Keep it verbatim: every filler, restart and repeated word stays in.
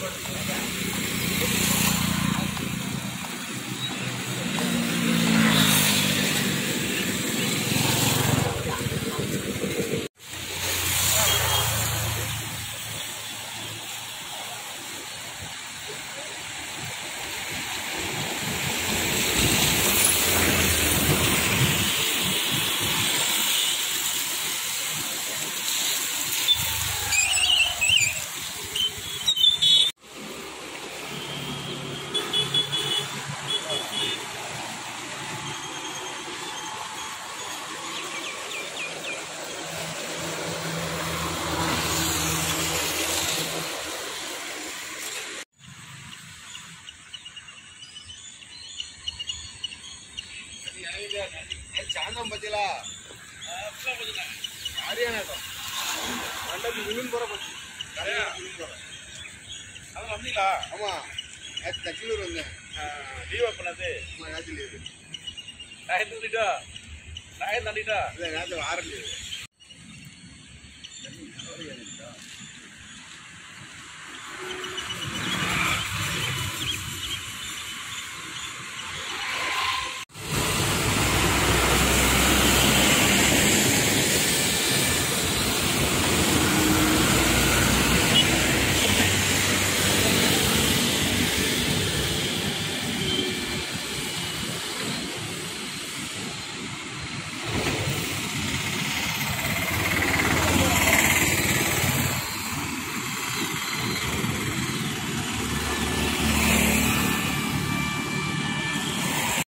चांदम बचेला हरियाणा तो मंडप मिलून बरो बच्ची मिलून बरो அது வந்தீங்களா ஆமா அது தச்சிலூர் வந்தேன் லீவ் பண்ணதே ஆமா ராஜி லீவ் நான் எடுத்துட்டா நான் தாண்டிட்டா இல்ல ராஜி வார லீவ்